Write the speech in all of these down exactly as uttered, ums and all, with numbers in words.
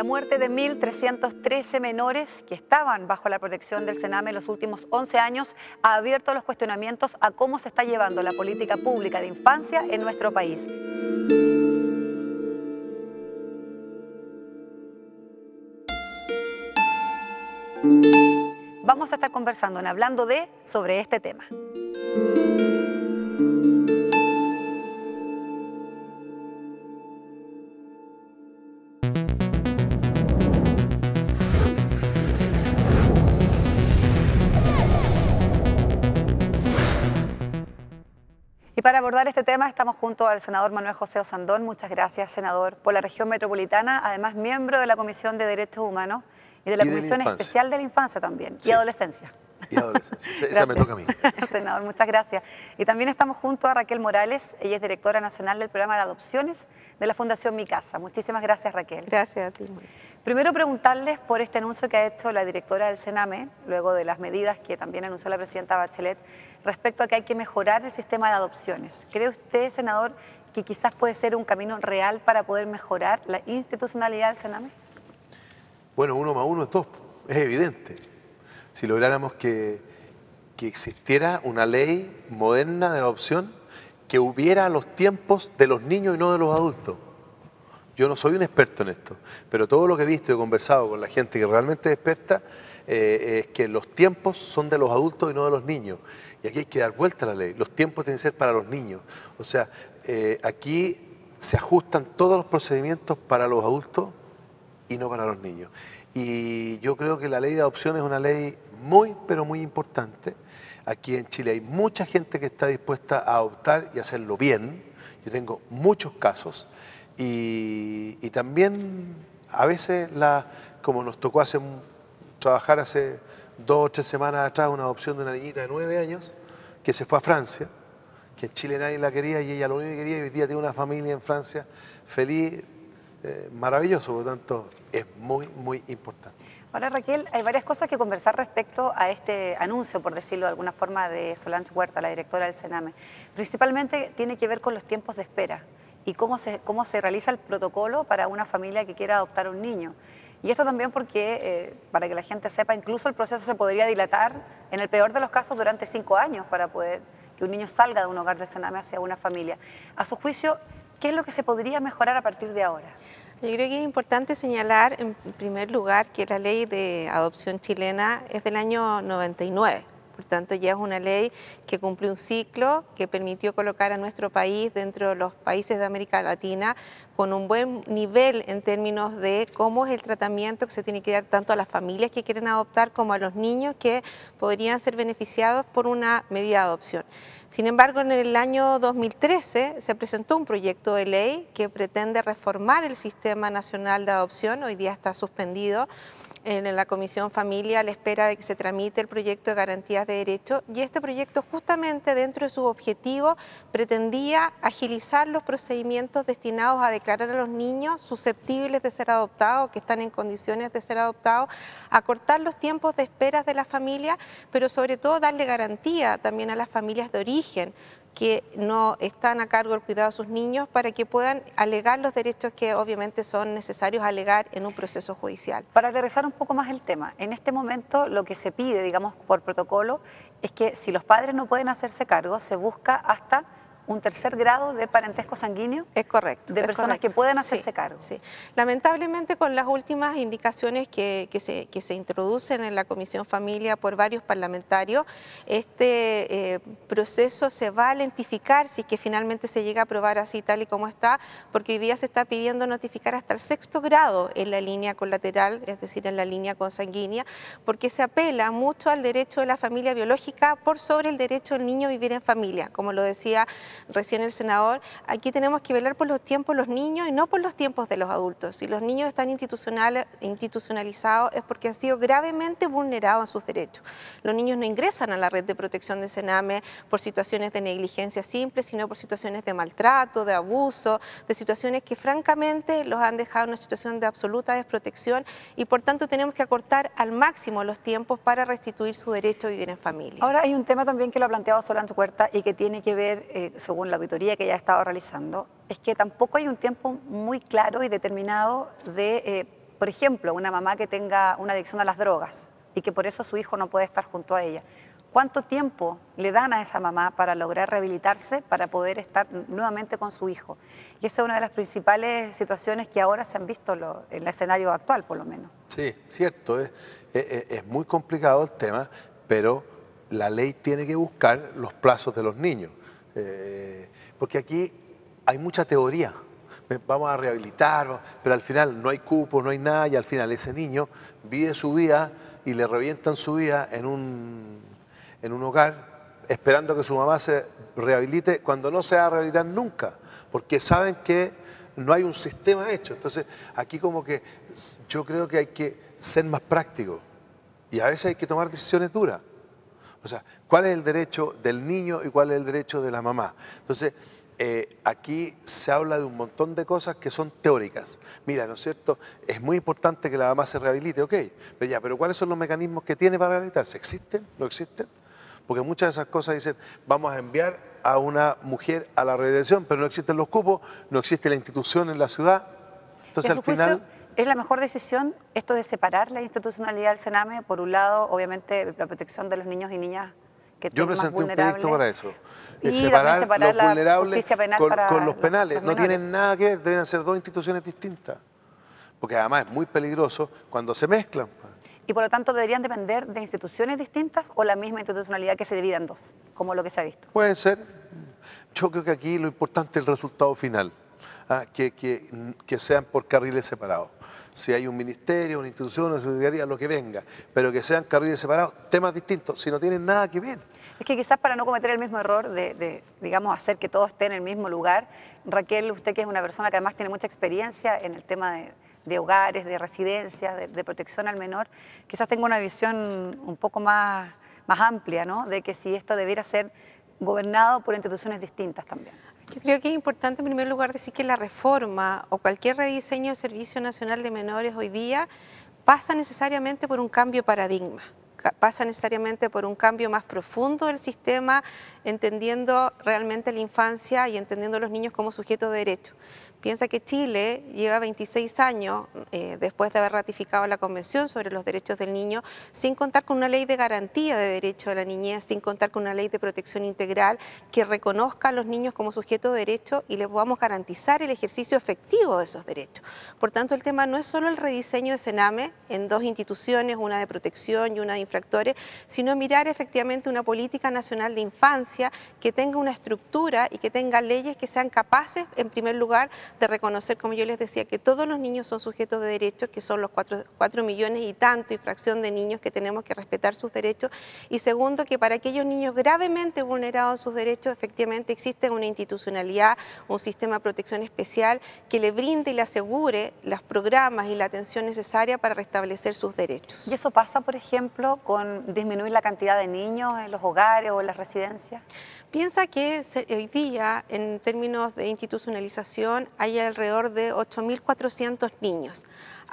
La muerte de mil trescientos trece menores que estaban bajo la protección del Sename en los últimos once años ha abierto los cuestionamientos a cómo se está llevando la política pública de infancia en nuestro país. Vamos a estar conversando en Hablando de sobre este tema. Y para abordar este tema estamos junto al senador Manuel José Osandón. Muchas gracias, senador, por la región metropolitana, además miembro de la Comisión de Derechos Humanos y de la y de Comisión la Especial de la Infancia también, sí. y Adolescencia. Y adolescencia, esa, esa me toca a mí. Senador, muchas gracias. Y también estamos junto a Raquel Morales, ella es directora nacional del programa de adopciones de la Fundación Mi Casa. Muchísimas gracias, Raquel. Gracias a ti. Primero preguntarles por este anuncio que ha hecho la directora del Sename, luego de las medidas que también anunció la presidenta Bachelet, respecto a que hay que mejorar el sistema de adopciones. ¿Cree usted, senador, que quizás puede ser un camino real para poder mejorar la institucionalidad del Sename? Bueno, uno más uno es dos, es evidente. Si lográramos que, que existiera una ley moderna de adopción que hubiera los tiempos de los niños y no de los adultos. Yo no soy un experto en esto, pero todo lo que he visto y he conversado con la gente que realmente es experta eh, es que los tiempos son de los adultos y no de los niños. Y aquí hay que dar vuelta a la ley. Los tiempos tienen que ser para los niños. O sea, eh, aquí se ajustan todos los procedimientos para los adultos y no para los niños. Y yo creo que la ley de adopción es una ley muy, pero muy importante. Aquí en Chile hay mucha gente que está dispuesta a adoptar y hacerlo bien. Yo tengo muchos casos. Y, y también a veces, la, como nos tocó hace, trabajar hace dos o tres semanas atrás una adopción de una niñita de nueve años que se fue a Francia, que en Chile nadie la quería y ella lo único que quería, y hoy día tiene una familia en Francia feliz, eh, maravilloso, por lo tanto es muy, muy importante. Ahora, Raquel, hay varias cosas que conversar respecto a este anuncio, por decirlo de alguna forma, de Solange Huerta, la directora del Sename. Principalmente tiene que ver con los tiempos de espera y cómo se, cómo se realiza el protocolo para una familia que quiera adoptar un niño. Y esto también porque, eh, para que la gente sepa, incluso el proceso se podría dilatar, en el peor de los casos, durante cinco años para poder que un niño salga de un hogar del Sename hacia una familia. A su juicio, ¿qué es lo que se podría mejorar a partir de ahora? Yo creo que es importante señalar, en primer lugar, que la ley de adopción chilena es del año noventa y nueve. Por tanto, ya es una ley que cumplió un ciclo, que permitió colocar a nuestro país dentro de los países de América Latina con un buen nivel en términos de cómo es el tratamiento que se tiene que dar tanto a las familias que quieren adoptar como a los niños que podrían ser beneficiados por una medida de adopción. Sin embargo, en el año dos mil trece se presentó un proyecto de ley que pretende reformar el Sistema Nacional de Adopción, hoy día está suspendido en la Comisión Familia a la espera de que se tramite el proyecto de garantías de derecho, y este proyecto justamente dentro de sus objetivos pretendía agilizar los procedimientos destinados a declarar a los niños susceptibles de ser adoptados, que están en condiciones de ser adoptados, acortar los tiempos de espera de la familia, pero sobre todo darle garantía también a las familias de origen que no están a cargo del cuidado de sus niños para que puedan alegar los derechos que obviamente son necesarios alegar en un proceso judicial. Para aterrizar un poco más el tema, en este momento lo que se pide, digamos, por protocolo, es que si los padres no pueden hacerse cargo, se busca hasta un tercer grado de parentesco sanguíneo. Es correcto. De es personas correcto. que pueden hacerse sí, cargo. Sí. Lamentablemente, con las últimas indicaciones que, que, se, que se introducen en la Comisión Familia por varios parlamentarios, este eh, proceso se va a lentificar si es que finalmente se llega a aprobar así tal y como está, porque hoy día se está pidiendo notificar hasta el sexto grado en la línea colateral, es decir, en la línea consanguínea, porque se apela mucho al derecho de la familia biológica por sobre el derecho del niño a vivir en familia, como lo decía recién el senador. Aquí tenemos que velar por los tiempos de los niños y no por los tiempos de los adultos. Si los niños están institucional, institucionalizados es porque han sido gravemente vulnerados en sus derechos. Los niños no ingresan a la red de protección de Sename por situaciones de negligencia simple, sino por situaciones de maltrato, de abuso, de situaciones que francamente los han dejado en una situación de absoluta desprotección, y por tanto tenemos que acortar al máximo los tiempos para restituir su derecho a vivir en familia. Ahora hay un tema también que lo ha planteado Solange Huerta y que tiene que ver, eh, según la auditoría que ella ha estado realizando, es que tampoco hay un tiempo muy claro y determinado de eh, por ejemplo, una mamá que tenga una adicción a las drogas y que por eso su hijo no puede estar junto a ella. ¿Cuánto tiempo le dan a esa mamá para lograr rehabilitarse, para poder estar nuevamente con su hijo? Y esa es una de las principales situaciones que ahora se han visto lo, en el escenario actual, por lo menos. Sí, cierto, es, es, es muy complicado el tema, pero la ley tiene que buscar los plazos de los niños. Eh, porque aquí hay mucha teoría. Vamos a rehabilitar, pero al final no hay cupo, no hay nada, y al final ese niño vive su vida y le revientan su vida en un, en un hogar esperando que su mamá se rehabilite cuando no se va a rehabilitar nunca, porque saben que no hay un sistema hecho. Entonces aquí como que yo creo que hay que ser más prácticos y a veces hay que tomar decisiones duras. O sea, ¿cuál es el derecho del niño y cuál es el derecho de la mamá? Entonces, Eh, aquí se habla de un montón de cosas que son teóricas. Mira, ¿no es cierto? Es muy importante que la mamá se rehabilite, ok, pero ya, pero ¿cuáles son los mecanismos que tiene para rehabilitarse? ¿Existen? ¿No existen? Porque muchas de esas cosas dicen, vamos a enviar a una mujer a la rehabilitación, pero no existen los cupos, no existe la institución en la ciudad. Entonces, ¿Y a su al final... juicio, es la mejor decisión esto de separar la institucionalidad del Sename? Por un lado, obviamente, la protección de los niños y niñas que Yo son más presenté un vulnerables. proyecto para eso. Y Eh, también separar, separar los la vulnerables justicia penal con, para con los los- penales. los No menores. tienen nada que ver, deben ser dos instituciones distintas. Porque además es muy peligroso cuando se mezclan. Y por lo tanto, ¿deberían depender de instituciones distintas o la misma institucionalidad que se divida en dos, como lo que se ha visto? Puede ser. Yo creo que aquí lo importante es el resultado final. ¿ah? Que, que, que sean por carriles separados. Si hay un ministerio, una institución, una secretaría, lo que venga, pero que sean carriles separados, temas distintos, si no tienen nada que ver. Es que quizás para no cometer el mismo error de, de, digamos, hacer que todo esté en el mismo lugar, Raquel, usted que es una persona que además tiene mucha experiencia en el tema de, de hogares, de residencias, de, de protección al menor, quizás tenga una visión un poco más, más amplia, ¿no? De que si esto debiera ser gobernado por instituciones distintas también. Yo creo que es importante en primer lugar decir que la reforma o cualquier rediseño del Servicio Nacional de Menores hoy día pasa necesariamente por un cambio de paradigma, pasa necesariamente por un cambio más profundo del sistema, entendiendo realmente la infancia y entendiendo a los niños como sujetos de derecho. Piensa que Chile lleva veintiséis años, eh, después de haber ratificado la Convención sobre los Derechos del Niño, sin contar con una ley de garantía de derecho de la niñez, sin contar con una ley de protección integral que reconozca a los niños como sujetos de derecho y les podamos garantizar el ejercicio efectivo de esos derechos. Por tanto, el tema no es solo el rediseño de Sename en dos instituciones, una de protección y una de infractores, sino mirar efectivamente una política nacional de infancia que tenga una estructura y que tenga leyes que sean capaces, en primer lugar, de reconocer, como yo les decía, que todos los niños son sujetos de derechos, que son los cuatro, cuatro millones y tanto y fracción de niños que tenemos que respetar sus derechos, y segundo, que para aquellos niños gravemente vulnerados en sus derechos, efectivamente existe una institucionalidad, un sistema de protección especial que le brinde y le asegure los programas y la atención necesaria para restablecer sus derechos. ¿Y eso pasa, por ejemplo, con disminuir la cantidad de niños en los hogares o en las residencias? Piensa que hoy día, en términos de institucionalización, hay alrededor de ocho mil cuatrocientos niños.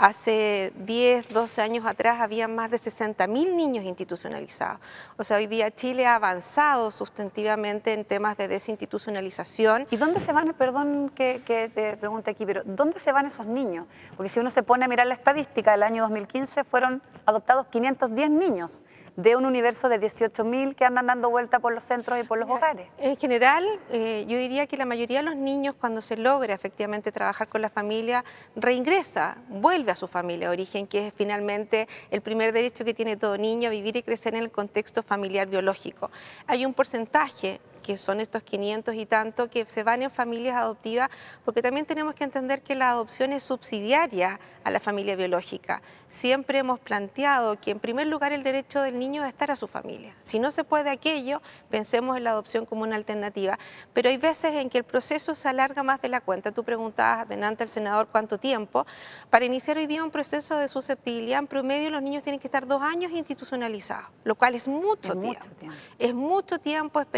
Hace diez, doce años atrás había más de sesenta mil niños institucionalizados. O sea, hoy día Chile ha avanzado sustantivamente en temas de desinstitucionalización. ¿Y dónde se van, perdón que, que te pregunte aquí, pero dónde se van esos niños? Porque si uno se pone a mirar la estadística, del año dos mil quince fueron adoptados quinientos diez niños de un universo de dieciocho mil que andan dando vuelta por los centros y por los hogares. En general, eh, yo diría que la mayoría de los niños, cuando se logra efectivamente trabajar con la familia, reingresa, vuelve a su familia de origen, que es finalmente el primer derecho que tiene todo niño, a vivir y crecer en el contexto familiar biológico. Hay un porcentaje, que son estos quinientos y tanto, que se van en familias adoptivas, porque también tenemos que entender que la adopción es subsidiaria a la familia biológica. Siempre hemos planteado que en primer lugar el derecho del niño es estar a su familia. Si no se puede aquello, pensemos en la adopción como una alternativa. Pero hay veces en que el proceso se alarga más de la cuenta. Tú preguntabas delante al senador cuánto tiempo. Para iniciar hoy día un proceso de susceptibilidad, en promedio los niños tienen que estar dos años institucionalizados, lo cual es mucho, Es tiempo. mucho tiempo. Es mucho tiempo esperando que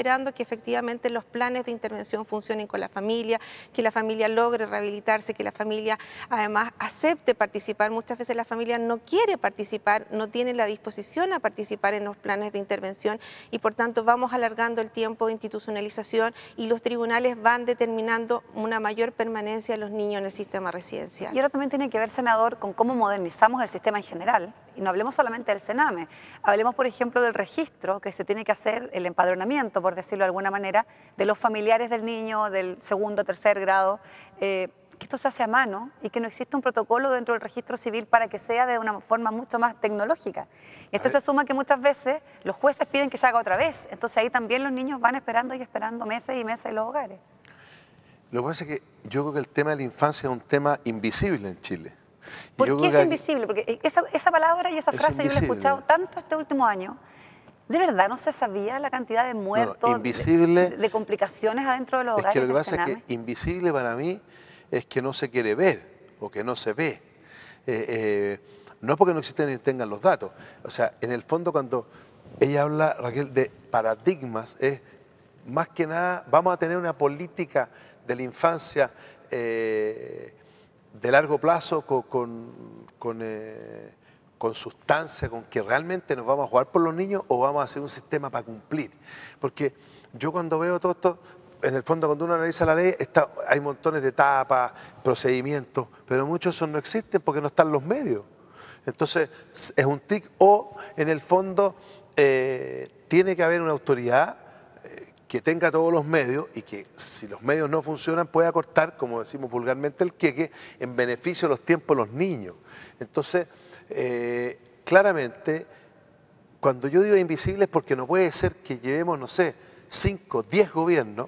efectivamente los planes de intervención funcionen con la familia, que la familia logre rehabilitarse, que la familia además acepte participar. Muchas veces la familia no quiere participar, no tiene la disposición a participar en los planes de intervención y por tanto vamos alargando el tiempo de institucionalización y los tribunales van determinando una mayor permanencia de los niños en el sistema residencial. Y ahora también tiene que ver, senador, con cómo modernizamos el sistema en general. Y no hablemos solamente del Sename, hablemos, por ejemplo, del registro que se tiene que hacer, el empadronamiento, por decirlo de alguna manera, de los familiares del niño del segundo, tercer grado, eh, que esto se hace a mano y que no existe un protocolo dentro del registro civil para que sea de una forma mucho más tecnológica. Y esto se suma que muchas veces los jueces piden que se haga otra vez, entonces ahí también los niños van esperando y esperando meses y meses en los hogares. Lo que pasa es que yo creo que el tema de la infancia es un tema invisible en Chile. ¿Por qué es invisible? Porque esa, esa palabra y esa frase yo la he escuchado tanto este último año. ¿De verdad no se sabía la cantidad de muertos, no, invisible, de, de complicaciones adentro de los hogares? Es que lo que pasa es que invisible para mí es que no se quiere ver o que no se ve. Eh, eh, no es porque no existen ni tengan los datos. O sea, en el fondo cuando ella habla, Raquel, de paradigmas, es más que nada, vamos a tener una política de la infancia eh, de largo plazo con, con, con, eh, con sustancia, con que realmente nos vamos a jugar por los niños o vamos a hacer un sistema para cumplir. Porque yo cuando veo todo esto, en el fondo cuando uno analiza la ley, está, hay montones de etapas, procedimientos, pero muchos de esos no existen porque no están los medios. Entonces es un tic o en el fondo eh, tiene que haber una autoridad que tenga todos los medios y que si los medios no funcionan pueda cortar, como decimos vulgarmente, el queque en beneficio de los tiempos de los niños. Entonces, eh, claramente, cuando yo digo invisible es porque no puede ser que llevemos, no sé, cinco, diez gobiernos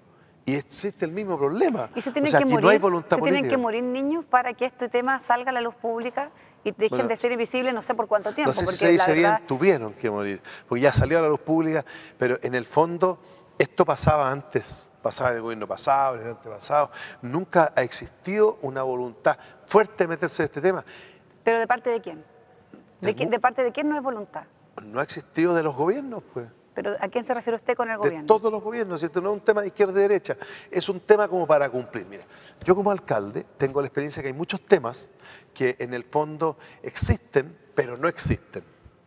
y existe el mismo problema. Y se tienen o sea, que aquí morir, no hay voluntad se política. Tienen que morir niños para que este tema salga a la luz pública y dejen bueno, de ser invisibles no sé por cuánto tiempo. No sé si porque se dice la verdad... bien, tuvieron que morir, porque ya salió a la luz pública, pero en el fondo... Esto pasaba antes, pasaba en el gobierno pasado, en el antepasado. Nunca ha existido una voluntad fuerte de meterse en este tema. ¿Pero de parte de quién? ¿De, de, ¿De parte de quién no es voluntad? No ha existido de los gobiernos, pues. ¿Pero a quién se refiere usted con el gobierno? De todos los gobiernos, ¿cierto? No es un tema de izquierda y derecha, es un tema como para cumplir. Mira, yo como alcalde tengo la experiencia que hay muchos temas que en el fondo existen, pero no existen.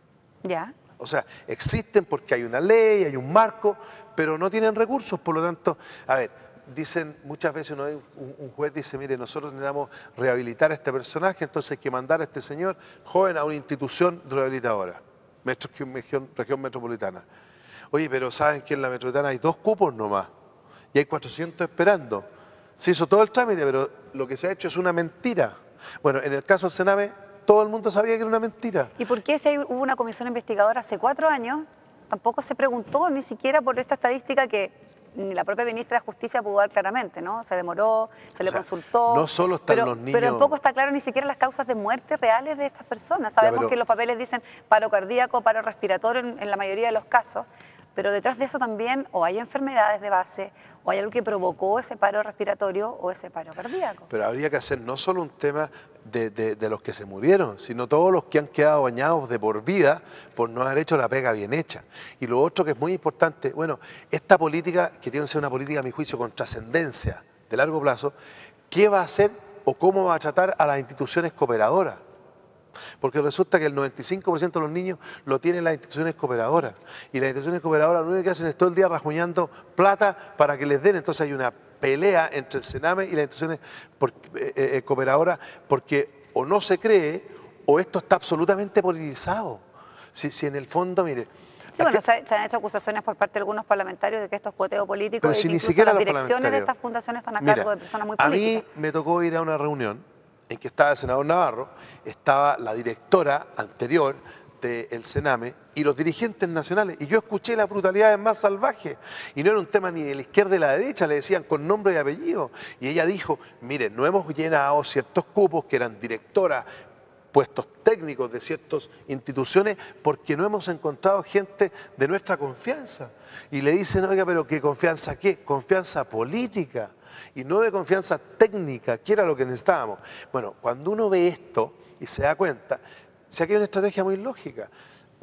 Ya. O sea, existen porque hay una ley, hay un marco, pero no tienen recursos, por lo tanto, a ver, dicen muchas veces, ¿no? un, un juez dice, mire, nosotros necesitamos rehabilitar a este personaje, entonces hay que mandar a este señor joven a una institución rehabilitadora, metro, región, región metropolitana. Oye, pero ¿saben que en la metropolitana hay dos cupos nomás? Y hay cuatrocientos esperando. Se hizo todo el trámite, pero lo que se ha hecho es una mentira. Bueno, en el caso del Sename, todo el mundo sabía que era una mentira. ¿Y por qué si hubo una comisión investigadora hace cuatro años, tampoco se preguntó ni siquiera por esta estadística que ni la propia ministra de Justicia pudo dar claramente, ¿no? Se demoró, se le o sea, consultó. No solo están pero, los niños... Pero tampoco está claro ni siquiera las causas de muerte reales de estas personas. Sabemos ya, pero... que los papeles dicen paro cardíaco, paro respiratorio en, en la mayoría de los casos, pero detrás de eso también o hay enfermedades de base o hay algo que provocó ese paro respiratorio o ese paro cardíaco. Pero habría que hacer no solo un tema de, de, de los que se murieron, sino todos los que han quedado bañados de por vida por no haber hecho la pega bien hecha. Y lo otro que es muy importante, bueno, esta política, que tiene que ser una política a mi juicio con trascendencia de largo plazo, ¿qué va a hacer o cómo va a tratar a las instituciones cooperadoras? Porque resulta que el noventa y cinco por ciento de los niños lo tienen las instituciones cooperadoras. Y las instituciones cooperadoras lo único que hacen es todo el día rajuñando plata para que les den. Entonces hay una pelea entre el Sename y las instituciones por, eh, eh, cooperadoras porque o no se cree o esto está absolutamente politizado. Si, si en el fondo, mire... Sí, bueno, se, se han hecho acusaciones por parte de algunos parlamentarios de que esto es cuoteo político pero y si que ni incluso siquiera las los direcciones de estas fundaciones están a Mira, cargo de personas muy políticas. A mí me tocó ir a una reunión en que estaba el senador Navarro, estaba la directora anterior del Sename y los dirigentes nacionales. Y yo escuché las brutalidades más salvajes. Y no era un tema ni de la izquierda ni de la derecha, le decían con nombre y apellido. Y ella dijo, miren, no hemos llenado ciertos cupos que eran directoras, puestos técnicos de ciertas instituciones, porque no hemos encontrado gente de nuestra confianza. Y le dicen, oiga, pero ¿qué confianza qué? Confianza política. Y no de confianza técnica, que era lo que necesitábamos. Bueno, cuando uno ve esto y se da cuenta, si aquí hay una estrategia muy lógica,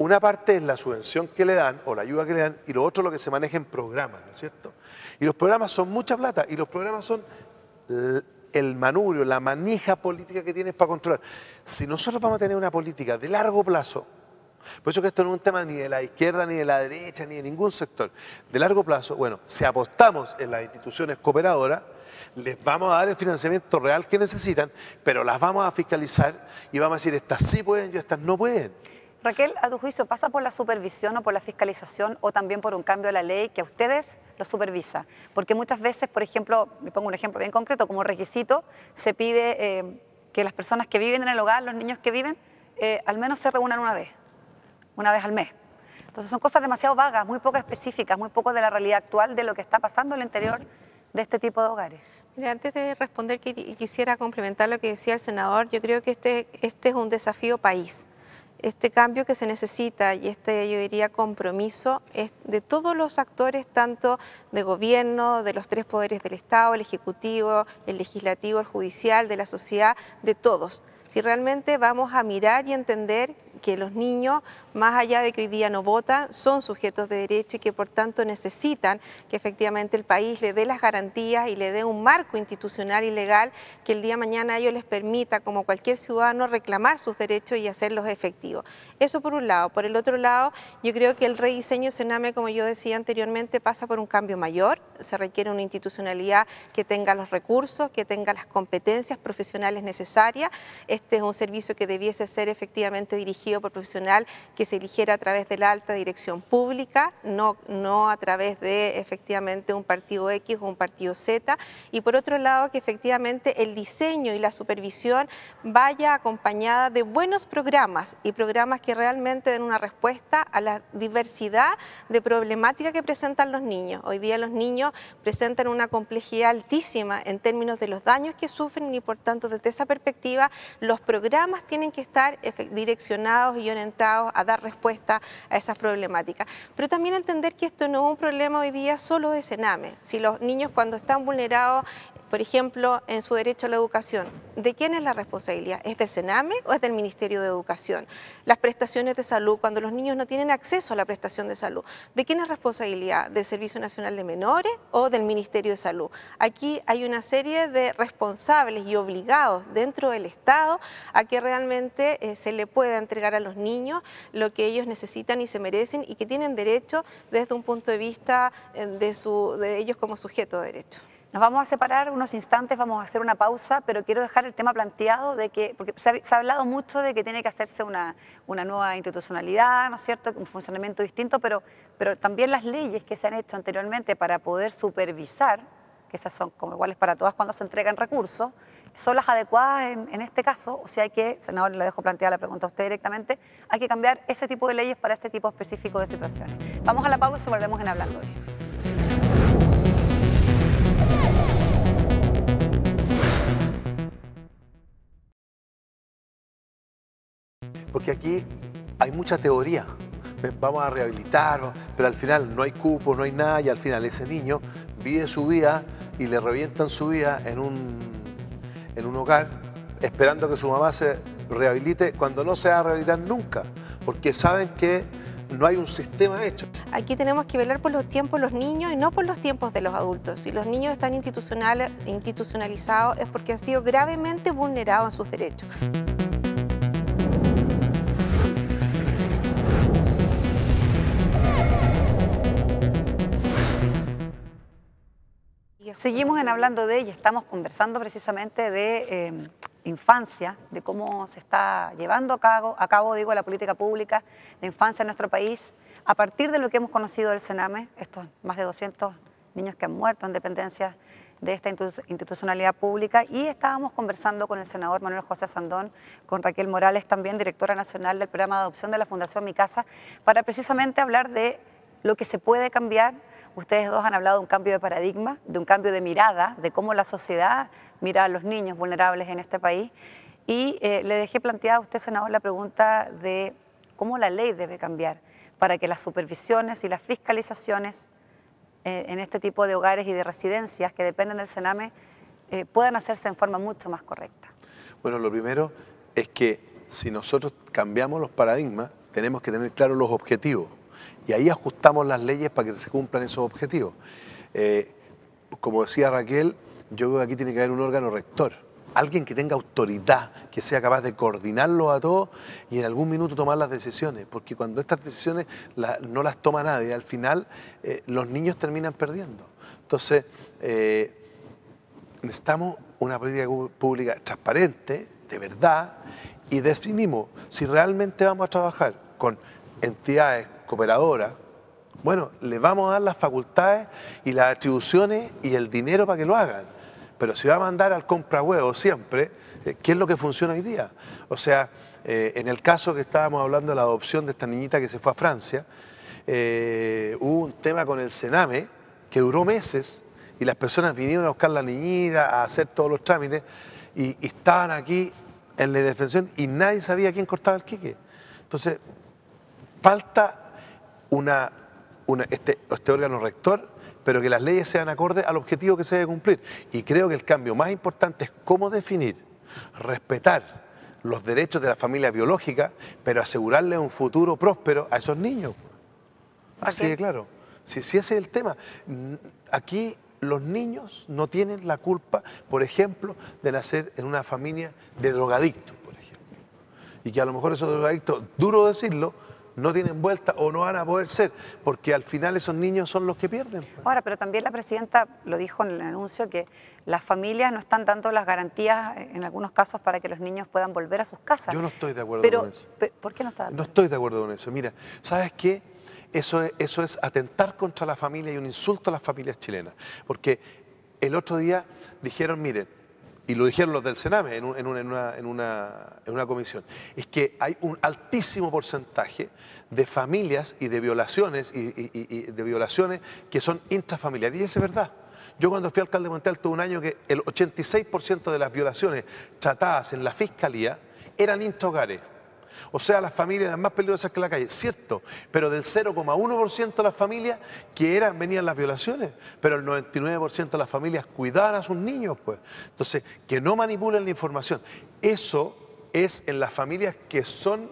una parte es la subvención que le dan o la ayuda que le dan y lo otro es lo que se maneja en programas, ¿no es cierto? Y los programas son mucha plata y los programas son el manubrio, la manija política que tienes para controlar. Si nosotros vamos a tener una política de largo plazo, por eso que esto no es un tema ni de la izquierda, ni de la derecha, ni de ningún sector, de largo plazo, bueno, si apostamos en las instituciones cooperadoras, les vamos a dar el financiamiento real que necesitan, pero las vamos a fiscalizar y vamos a decir, estas sí pueden y estas no pueden. Raquel, a tu juicio, ¿pasa por la supervisión o por la fiscalización o también por un cambio de la ley que a ustedes los supervisa? Porque muchas veces, por ejemplo, me pongo un ejemplo bien concreto, como requisito se pide eh, que las personas que viven en el hogar, los niños que viven, eh, al menos se reúnan una vez, una vez al mes. Entonces son cosas demasiado vagas, muy poco específicas, muy poco de la realidad actual de lo que está pasando en el interior de este tipo de hogares. Mira, antes de responder, quisiera complementar lo que decía el senador. Yo creo que este, este es un desafío país. Este cambio que se necesita y este, yo diría, compromiso es de todos los actores, tanto de gobierno, de los tres poderes del Estado, el Ejecutivo, el Legislativo, el Judicial, de la sociedad, de todos. Si realmente vamos a mirar y entender que los niños, más allá de que hoy día no votan, son sujetos de derecho y que por tanto necesitan que efectivamente el país le dé las garantías y le dé un marco institucional y legal que el día de mañana a ellos les permita, como cualquier ciudadano, reclamar sus derechos y hacerlos efectivos. Eso por un lado. Por el otro lado, yo creo que el rediseño Sename, como yo decía anteriormente, pasa por un cambio mayor. Se requiere una institucionalidad que tenga los recursos, que tenga las competencias profesionales necesarias. Este es un servicio que debiese ser efectivamente dirigido por profesional que se eligiera a través de la alta dirección pública, no, no a través de efectivamente un partido X o un partido Z, y por otro lado que efectivamente el diseño y la supervisión vaya acompañada de buenos programas y programas que realmente den una respuesta a la diversidad de problemática que presentan los niños. Hoy día los niños presentan una complejidad altísima en términos de los daños que sufren y por tanto desde esa perspectiva los programas tienen que estar direccionados y orientados a dar respuesta a esas problemáticas. Pero también entender que esto no es un problema hoy día solo de Sename. Si los niños cuando están vulnerados, por ejemplo, en su derecho a la educación, ¿de quién es la responsabilidad? ¿Es del Sename o es del Ministerio de Educación? Las prestaciones de salud, cuando los niños no tienen acceso a la prestación de salud, ¿de quién es responsabilidad? ¿Del Servicio Nacional de Menores o del Ministerio de Salud? Aquí hay una serie de responsables y obligados dentro del Estado a que realmente eh, se le pueda entregar a los niños lo que ellos necesitan y se merecen y que tienen derecho desde un punto de vista eh, de, su, de ellos como sujeto de derecho. Nos vamos a separar unos instantes, vamos a hacer una pausa, pero quiero dejar el tema planteado de que, porque se ha, se ha hablado mucho de que tiene que hacerse una, una nueva institucionalidad, ¿no es cierto?, un funcionamiento distinto, pero, pero también las leyes que se han hecho anteriormente para poder supervisar, que esas son como iguales para todas cuando se entregan recursos, ¿son las adecuadas en, en este caso? O sea, hay que, senador, le dejo planteada la pregunta a usted directamente, hay que cambiar ese tipo de leyes para este tipo específico de situaciones. Vamos a la pausa y volvemos en Hablando Hoy. Porque aquí hay mucha teoría. Vamos a rehabilitar, pero al final no hay cupo, no hay nada, y al final ese niño vive su vida y le revientan su vida en un, en un hogar esperando que su mamá se rehabilite cuando no se va a rehabilitar nunca, porque saben que no hay un sistema hecho. Aquí tenemos que velar por los tiempos de los niños y no por los tiempos de los adultos. Si los niños están institucional, institucionalizados es porque han sido gravemente vulnerados en sus derechos. Seguimos en Hablando de ella, estamos conversando precisamente de eh, infancia, de cómo se está llevando a cabo, a cabo digo, la política pública de infancia en nuestro país, a partir de lo que hemos conocido del Sename, estos más de doscientos niños que han muerto en dependencias de esta institucionalidad pública, y estábamos conversando con el senador Manuel José Sandón, con Raquel Morales, también directora nacional del programa de adopción de la Fundación Mi Casa, para precisamente hablar de lo que se puede cambiar. Ustedes dos han hablado de un cambio de paradigma, de un cambio de mirada, de cómo la sociedad mira a los niños vulnerables en este país. Y eh, le dejé planteada a usted, senador, la pregunta de cómo la ley debe cambiar para que las supervisiones y las fiscalizaciones eh, en este tipo de hogares y de residencias que dependen del Sename eh, puedan hacerse en forma mucho más correcta. Bueno, lo primero es que si nosotros cambiamos los paradigmas, tenemos que tener claros los objetivos. Y ahí ajustamos las leyes para que se cumplan esos objetivos. Eh, como decía Raquel, yo creo que aquí tiene que haber un órgano rector. Alguien que tenga autoridad, que sea capaz de coordinarlo a todos y en algún minuto tomar las decisiones. Porque cuando estas decisiones la, no las toma nadie, al final eh, los niños terminan perdiendo. Entonces, eh, necesitamos una política pública transparente, de verdad, y definimos si realmente vamos a trabajar con entidades cooperadoras. Bueno, les vamos a dar las facultades y las atribuciones y el dinero para que lo hagan. Pero si va a mandar al comprahuevo siempre, ¿qué es lo que funciona hoy día? O sea, eh, en el caso que estábamos hablando de la adopción de esta niñita que se fue a Francia, eh, hubo un tema con el Sename que duró meses y las personas vinieron a buscar la niñita, a hacer todos los trámites y, y estaban aquí en la indefensión y nadie sabía quién cortaba el quique. Entonces, falta una, una, este, este órgano rector, pero que las leyes sean acordes al objetivo que se debe cumplir. Y creo que el cambio más importante es cómo definir, respetar los derechos de la familia biológica, pero asegurarle un futuro próspero a esos niños. Así de claro. Si, si ese es el tema. Aquí los niños no tienen la culpa, por ejemplo, de nacer en una familia de drogadictos, por ejemplo. Y que a lo mejor esos drogadictos, duro decirlo, no tienen vuelta o no van a poder ser, porque al final esos niños son los que pierden. Ahora, pero también la presidenta lo dijo en el anuncio que las familias no están dando las garantías en algunos casos para que los niños puedan volver a sus casas. Yo no estoy de acuerdo pero, con eso. ¿Por qué no está de acuerdo? No estoy de acuerdo con eso. Mira, ¿sabes qué? Eso es, eso es atentar contra la familia y un insulto a las familias chilenas. Porque el otro día dijeron, miren, y lo dijeron los del Sename en, un, en, una, en, una, en, una, en una comisión, es que hay un altísimo porcentaje de familias y de violaciones y, y, y de violaciones que son intrafamiliares. Y eso es verdad. Yo cuando fui alcalde de Monteal tuve un año que el ochenta y seis por ciento de las violaciones tratadas en la fiscalía eran intrahogares. O sea, las familias eran más peligrosas que la calle, cierto, pero del cero coma uno por ciento de las familias que eran, venían las violaciones, pero el noventa y nueve por ciento de las familias cuidaban a sus niños, pues. Entonces, que no manipulen la información. Eso es en las familias que son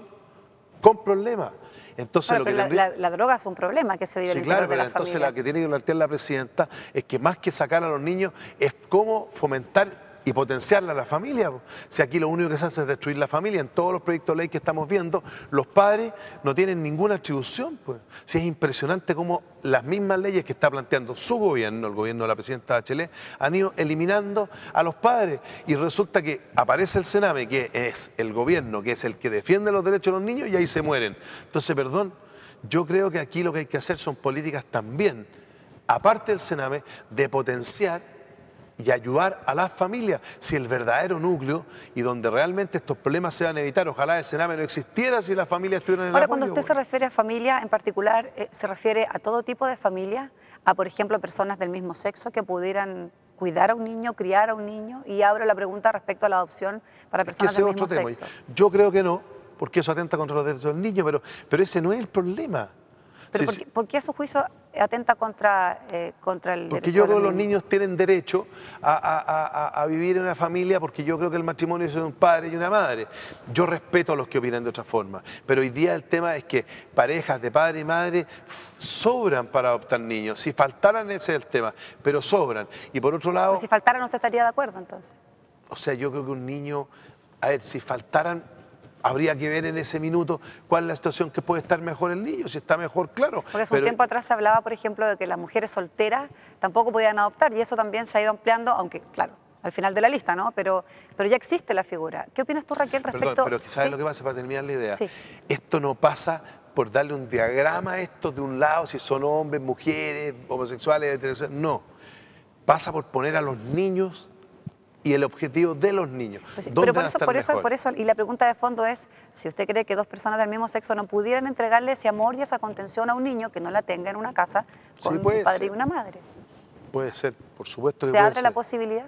con problemas. Entonces, bueno, lo que la, tendría... la, la droga es un problema que se vive Sí, en el claro, interior pero de la entonces familia. la que tiene que plantear la presidenta es que más que sacar a los niños es cómo fomentar y potenciarla a la familia. Si aquí lo único que se hace es destruir la familia, en todos los proyectos de ley que estamos viendo, los padres no tienen ninguna atribución. Pues. Si es impresionante cómo las mismas leyes que está planteando su gobierno, el gobierno de la presidenta Bachelet, han ido eliminando a los padres. Y resulta que aparece el Sename, que es el gobierno, que es el que defiende los derechos de los niños, y ahí se mueren. Entonces, perdón, yo creo que aquí lo que hay que hacer son políticas también, aparte del Sename, de potenciar y ayudar a las familias, si el verdadero núcleo y donde realmente estos problemas se van a evitar, ojalá el Sename no existiera si las familias estuvieran en el Ahora, apoyo. cuando usted se refiere a familia en particular, eh, ¿se refiere a todo tipo de familias? A, por ejemplo, personas del mismo sexo que pudieran cuidar a un niño, criar a un niño, y abro la pregunta respecto a la adopción para personas del mismo tema. sexo. Yo creo que no, porque eso atenta contra los derechos del niño, pero, pero ese no es el problema. ¿Pero sí, por, qué, por qué a su juicio atenta contra, eh, contra el porque derecho yo de creo que los los niños? niños tienen derecho a, a, a, a vivir en una familia, porque yo creo que el matrimonio es de un padre y una madre. Yo respeto a los que opinan de otra forma, pero hoy día el tema es que parejas de padre y madre sobran para adoptar niños. Si faltaran, ese es el tema, pero sobran. Y por otro lado... Pero si faltaran, ¿usted estaría de acuerdo entonces? O sea, yo creo que un niño, a ver, si faltaran, habría que ver en ese minuto cuál es la situación que puede estar mejor el niño, si está mejor, claro. Porque hace pero... un tiempo atrás se hablaba, por ejemplo, de que las mujeres solteras tampoco podían adoptar, y eso también se ha ido ampliando, aunque, claro, al final de la lista, ¿no? Pero, pero ya existe la figura. ¿Qué opinas tú, Raquel, respecto...? Perdón, pero ¿sabes ¿Sí? lo que pasa para terminar la idea? Sí. Esto no pasa por darle un diagrama a estos de un lado, si son hombres, mujeres, homosexuales, heterosexuales, no. Pasa por poner a los niños y el objetivo de los niños. Pues sí, ¿Dónde pero por van a eso, estar por eso, mejor? por eso, y la pregunta de fondo es, si usted cree que dos personas del mismo sexo no pudieran entregarle ese amor y esa contención a un niño que no la tenga en una casa con Sí, puede un padre ser. y una madre. Puede ser, por supuesto que ¿Se puede abre la ser. posibilidad?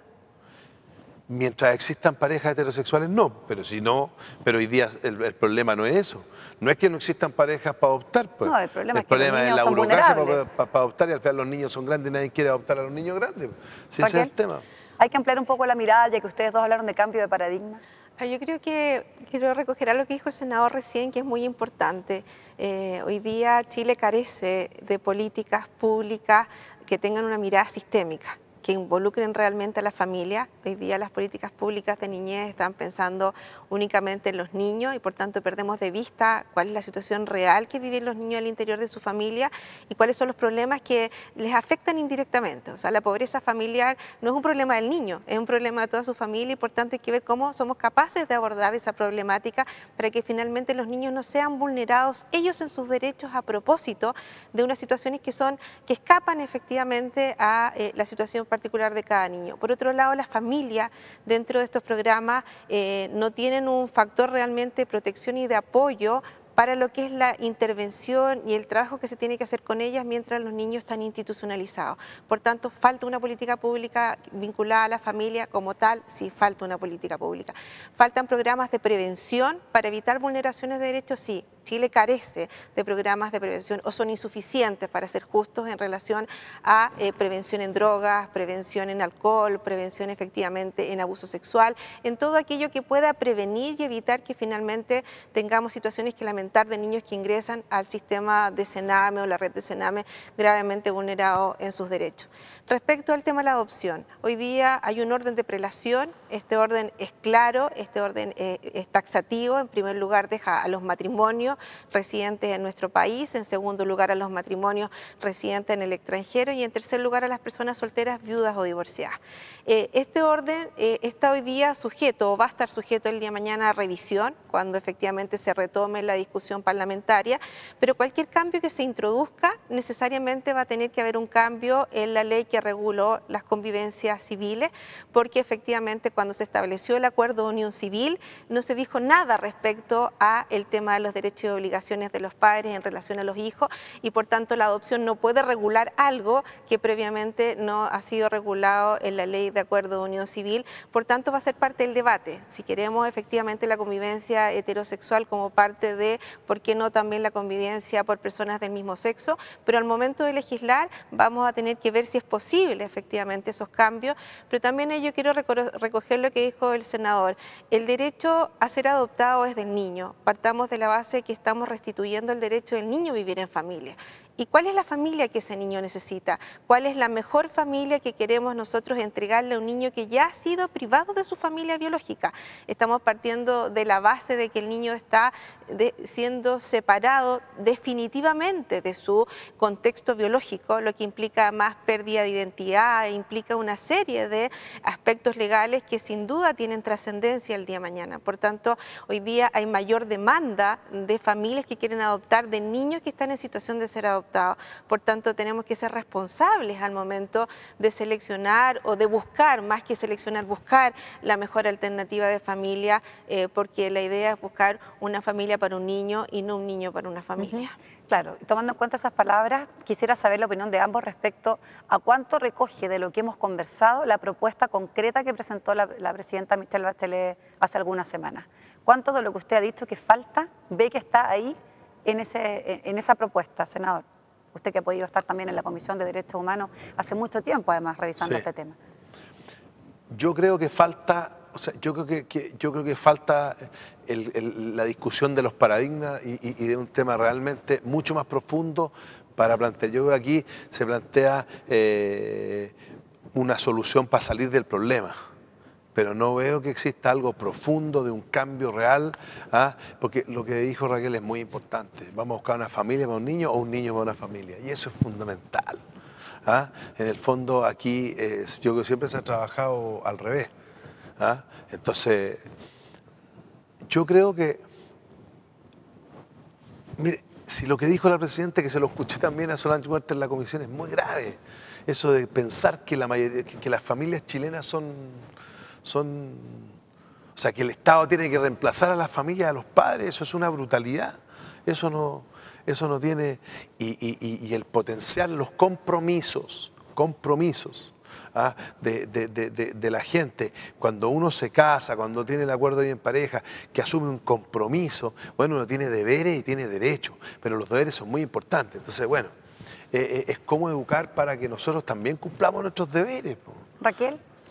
Mientras existan parejas heterosexuales, no, pero si no, pero hoy día el, el problema no es eso. No es que no existan parejas para adoptar, pues. No, el problema el es que los problema es niños la son burocracia para, vulnerables. para- para adoptar, y al final los niños son grandes y nadie quiere adoptar a los niños grandes. Si ese es el Raquel, tema. hay que ampliar un poco la mirada, ya que ustedes dos hablaron de cambio de paradigma. Ah, Yo creo que quiero recoger algo que dijo el senador recién, que es muy importante. Eh, hoy día Chile carece de políticas públicas que tengan una mirada sistémica, que involucren realmente a la familia. Hoy día las políticas públicas de niñez están pensando únicamente en los niños y por tanto perdemos de vista cuál es la situación real que viven los niños al interior de su familia y cuáles son los problemas que les afectan indirectamente. O sea, la pobreza familiar no es un problema del niño, es un problema de toda su familia y por tanto hay que ver cómo somos capaces de abordar esa problemática para que finalmente los niños no sean vulnerados ellos en sus derechos a propósito de unas situaciones que son que escapan efectivamente a eh, la situación particular de cada niño. Por otro lado, las familias dentro de estos programas eh, no tienen un factor realmente de protección y de apoyo para lo que es la intervención y el trabajo que se tiene que hacer con ellas mientras los niños están institucionalizados. Por tanto, falta una política pública vinculada a la familia como tal, sí falta una política pública. Faltan programas de prevención para evitar vulneraciones de derechos, sí. Chile carece de programas de prevención o son insuficientes, para ser justos, en relación a eh, prevención en drogas, prevención en alcohol, prevención efectivamente en abuso sexual, en todo aquello que pueda prevenir y evitar que finalmente tengamos situaciones que lamentar de niños que ingresan al sistema de Sename o la red de Sename gravemente vulnerados en sus derechos. Respecto al tema de la adopción, hoy día hay un orden de prelación, este orden es claro, este orden eh, es taxativo. En primer lugar deja a los matrimonios residentes en nuestro país, en segundo lugar a los matrimonios residentes en el extranjero y en tercer lugar a las personas solteras, viudas o divorciadas. Eh, este orden eh, está hoy día sujeto o va a estar sujeto el día de mañana a revisión cuando efectivamente se retome la discusión parlamentaria, pero cualquier cambio que se introduzca necesariamente va a tener que haber un cambio en la ley que reguló las convivencias civiles, porque efectivamente cuando se estableció el acuerdo de unión civil no se dijo nada respecto a el tema de los derechos y obligaciones de los padres en relación a los hijos y por tanto la adopción no puede regular algo que previamente no ha sido regulado en la ley de acuerdo de unión civil. Por tanto va a ser parte del debate, si queremos efectivamente la convivencia heterosexual como parte de, ¿por qué no también la convivencia por personas del mismo sexo? Pero al momento de legislar vamos a tener que ver si es posible efectivamente esos cambios, pero también yo quiero recoger lo que dijo el senador. El derecho a ser adoptado es del niño. Partamos de la base que estamos restituyendo el derecho del niño a vivir en familia. ¿Y cuál es la familia que ese niño necesita? ¿Cuál es la mejor familia que queremos nosotros entregarle a un niño que ya ha sido privado de su familia biológica? Estamos partiendo de la base de que el niño está de, siendo separado definitivamente de su contexto biológico, lo que implica más pérdida de identidad, implica una serie de aspectos legales que sin duda tienen trascendencia el día de mañana. Por tanto, hoy día hay mayor demanda de familias que quieren adoptar, de niños que están en situación de ser adoptados. Por tanto, tenemos que ser responsables al momento de seleccionar o de buscar, más que seleccionar, buscar la mejor alternativa de familia, eh, porque la idea es buscar una familia para un niño y no un niño para una familia. Uh-huh. Claro, y tomando en cuenta esas palabras, quisiera saber la opinión de ambos respecto a cuánto recoge de lo que hemos conversado la propuesta concreta que presentó la, la presidenta Michelle Bachelet hace algunas semanas. ¿Cuánto de lo que usted ha dicho que falta ve que está ahí en, ese, en esa propuesta, senador? Usted que ha podido estar también en la Comisión de Derechos Humanos hace mucho tiempo, además, revisando sí. este tema. Yo creo que falta, o sea, yo creo que, que yo creo que falta el, el, la discusión de los paradigmas y, y, y de un tema realmente mucho más profundo para plantear. Yo creo que aquí se plantea eh, una solución para salir del problema, pero no veo que exista algo profundo de un cambio real, ¿ah? Porque lo que dijo Raquel es muy importante. Vamos a buscar una familia para un niño o un niño para una familia, y eso es fundamental. ¿Ah? En el fondo aquí eh, yo creo que siempre se ha trabajado al revés. ¿Ah? Entonces, yo creo que, mire, si lo que dijo la presidenta, que se lo escuché también a Solange Huerta en la comisión, es muy grave. Eso de pensar que, la mayoría, que, que las familias chilenas son, son, o sea, que el Estado tiene que reemplazar a las familias, a los padres, eso es una brutalidad. Eso no... Eso no tiene, y, y, y el potenciar los compromisos, compromisos ¿ah? de, de, de, de, de la gente, cuando uno se casa, cuando tiene el acuerdo de en pareja, que asume un compromiso, bueno, uno tiene deberes y tiene derechos, pero los deberes son muy importantes. Entonces, bueno, eh, es cómo educar para que nosotros también cumplamos nuestros deberes. Raquel.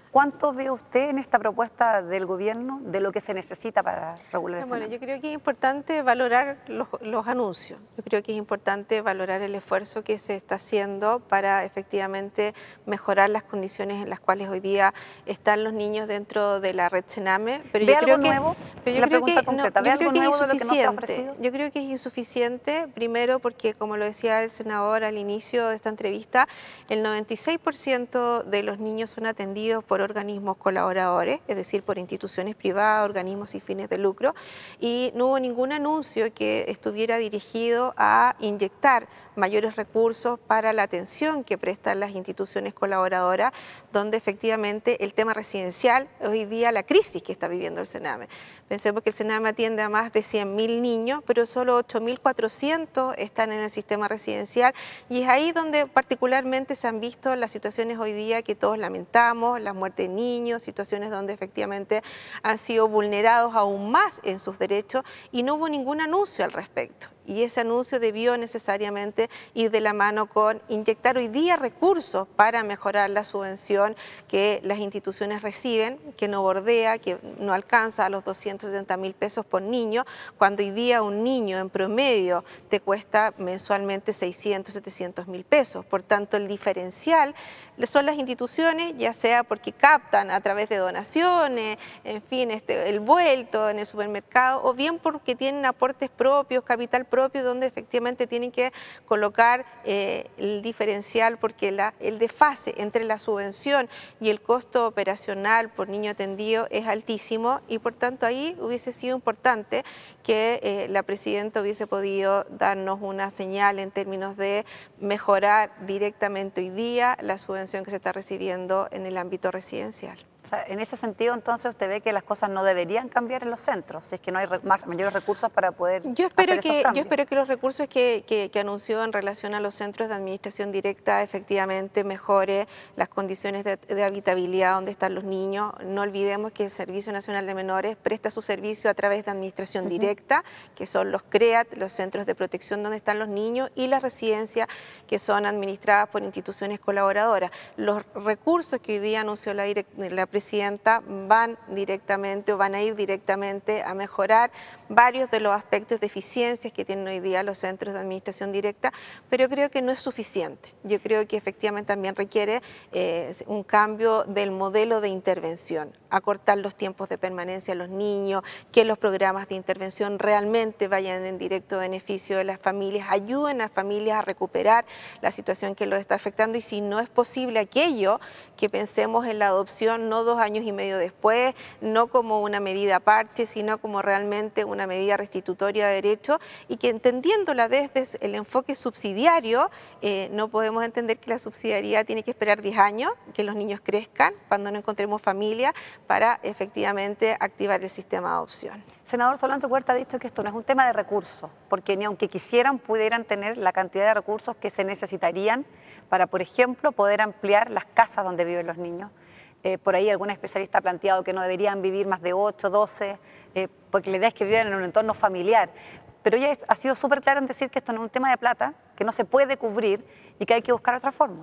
¿Cuánto ve usted en esta propuesta del gobierno de lo que se necesita para regular el Bueno, Sename? yo creo que es importante valorar los, los anuncios. Yo creo que es importante valorar el esfuerzo que se está haciendo para efectivamente mejorar las condiciones en las cuales hoy día están los niños dentro de la red Sename. Pero ¿Ve yo algo creo que, nuevo? pero yo La creo pregunta que no, concreta, yo ¿ve creo algo que es nuevo de lo que no se ha insuficiente. ofrecido? Yo creo que es insuficiente, primero porque, como lo decía el senador al inicio de esta entrevista, el noventa y seis por ciento de los niños son atendidos por organismos colaboradores, es decir, por instituciones privadas, organismos sin fines de lucro, y no hubo ningún anuncio que estuviera dirigido a inyectar mayores recursos para la atención que prestan las instituciones colaboradoras, donde efectivamente el tema residencial, hoy día la crisis que está viviendo el Sename. Pensemos que el Sename atiende a más de cien mil niños, pero solo ocho mil cuatrocientos están en el sistema residencial, y es ahí donde particularmente se han visto las situaciones hoy día que todos lamentamos, las muertes de niños, situaciones donde efectivamente han sido vulnerados aún más en sus derechos, y no hubo ningún anuncio al respecto. Y ese anuncio debió necesariamente ir de la mano con inyectar hoy día recursos para mejorar la subvención que las instituciones reciben, que no bordea, que no alcanza a los doscientos setenta mil pesos por niño, cuando hoy día un niño en promedio te cuesta mensualmente seiscientos, setecientos mil pesos. Por tanto, el diferencial son las instituciones, ya sea porque captan a través de donaciones, en fin, este, el vuelto en el supermercado, o bien porque tienen aportes propios, capital propio, donde efectivamente tienen que colocar eh, el diferencial, porque la, el desfase entre la subvención y el costo operacional por niño atendido es altísimo, y por tanto ahí hubiese sido importante que eh, la presidenta hubiese podido darnos una señal en términos de mejorar directamente hoy día la subvención que se está recibiendo en el ámbito residencial. O sea, en ese sentido, entonces, usted ve que las cosas no deberían cambiar en los centros, si es que no hay re- más, mayores recursos para poder Yo espero, hacer esos que, yo cambios. espero que los recursos que, que, que anunció en relación a los centros de administración directa efectivamente mejore las condiciones de, de habitabilidad donde están los niños. No olvidemos que el Servicio Nacional de Menores presta su servicio a través de administración uh-huh. directa, que son los CREAT, los centros de protección donde están los niños, y las residencias que son administradas por instituciones colaboradoras. Los recursos que hoy día anunció la, direct, la presidenta van directamente o van a ir directamente a mejorar varios de los aspectos de eficiencias que tienen hoy día los centros de administración directa, pero creo que no es suficiente. Yo creo que efectivamente también requiere eh, un cambio del modelo de intervención, acortar los tiempos de permanencia a los niños, que los programas de intervención realmente vayan en directo beneficio de las familias, ayuden a las familias a recuperar la situación que los está afectando, y si no es posible aquello, que pensemos en la adopción no dos años y medio después, no como una medida aparte, sino como realmente una medida restitutoria de derechos, y que entendiéndola desde el enfoque subsidiario, eh, no podemos entender que la subsidiariedad tiene que esperar diez años, que los niños crezcan cuando no encontremos familia, para efectivamente activar el sistema de adopción. Senador Solange Huerta ha dicho que esto no es un tema de recursos, porque ni aunque quisieran pudieran tener la cantidad de recursos que se necesitarían para, por ejemplo, poder ampliar las casas donde viven los niños. Eh, por ahí algún especialista ha planteado que no deberían vivir más de ocho, doce, eh, porque la idea es que vivan en un entorno familiar. Pero ella ha sido súper clara en decir que esto no es un tema de plata, que no se puede cubrir y que hay que buscar otra fórmula.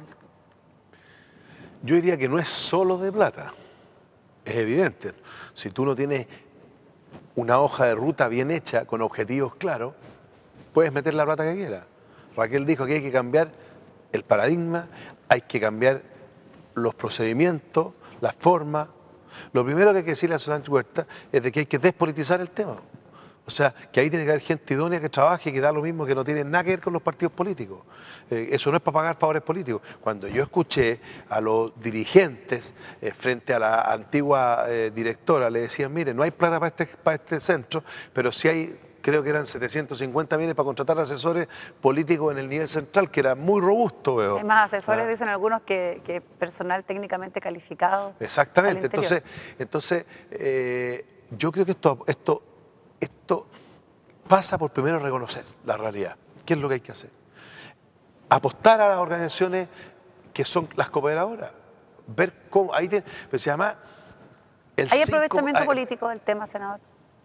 Yo diría que no es solo de plata, es evidente. Si tú no tienes una hoja de ruta bien hecha, con objetivos claros, puedes meter la plata que quieras. Raquel dijo que hay que cambiar el paradigma, hay que cambiar los procedimientos, las formas. Lo primero que hay que decirle a Solange Huerta es de que hay que despolitizar el tema. O sea, que ahí tiene que haber gente idónea que trabaje, que da lo mismo, que no tiene nada que ver con los partidos políticos. Eh, eso no es para pagar favores políticos. Cuando yo escuché a los dirigentes eh, frente a la antigua eh, directora, le decían, mire, no hay plata para este, para este centro, pero sí hay, creo que eran setecientos cincuenta millones para contratar asesores políticos en el nivel central, que era muy robusto, veo. Hay más asesores, ah. dicen algunos, que, que personal técnicamente calificado. Exactamente. Entonces, entonces eh, yo creo que esto... esto Esto pasa por primero reconocer la realidad. ¿Qué es lo que hay que hacer? Apostar a las organizaciones que son las cooperadoras. Ver cómo... Ahí tiene, pues se llama... El ¿Hay cinco, aprovechamiento hay, político del tema, senador?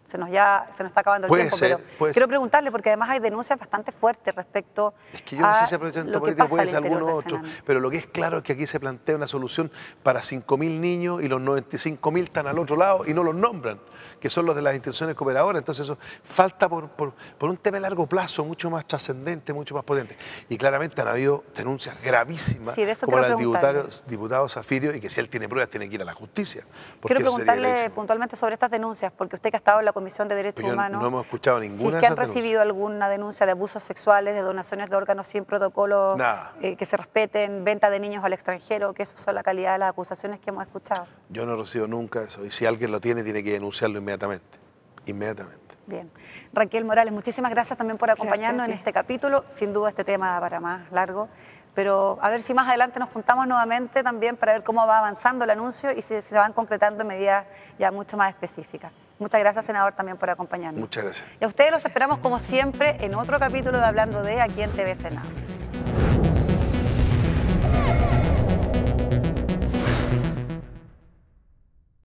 se nos ya se nos está acabando el Puede tiempo, ser, pero puede quiero ser. preguntarle, porque además hay denuncias bastante fuertes respecto Es que yo no a sé si aprovechamiento lo que político pasa puede al ser interior alguno del otro, Sename. pero lo que es claro es que aquí se plantea una solución para cinco mil niños y los noventa y cinco mil están al otro lado y no los nombran, que son los de las instituciones cooperadoras. Entonces eso falta por, por, por un tema de largo plazo, mucho más trascendente, mucho más potente. Y claramente han habido denuncias gravísimas, Sí, de eso como quiero la del preguntarle. diputado, diputado Zafirio, y que si él tiene pruebas tiene que ir a la justicia. Porque Quiero eso sería preguntarle gravísimo. puntualmente sobre estas denuncias, porque usted que ha estado en la Comisión de Derechos Porque yo Humanos, no hemos escuchado si ninguna es de que han esas denuncias. recibido alguna denuncia de abusos sexuales, de donaciones de órganos sin protocolo, Nada. eh, que se respeten, venta de niños al extranjero, que eso son la calidad de las acusaciones que hemos escuchado. Yo no recibo nunca eso. Y si alguien lo tiene, tiene que denunciarlo inmediatamente. Inmediatamente. Bien. Raquel Morales, muchísimas gracias también por acompañarnos en este capítulo. Sin duda este tema da para más largo, pero a ver si más adelante nos juntamos nuevamente también para ver cómo va avanzando el anuncio y si se van concretando medidas ya mucho más específicas. Muchas gracias, senador, también por acompañarnos. Muchas gracias. Y a ustedes los esperamos como siempre en otro capítulo de Hablando de aquí en T V Senado.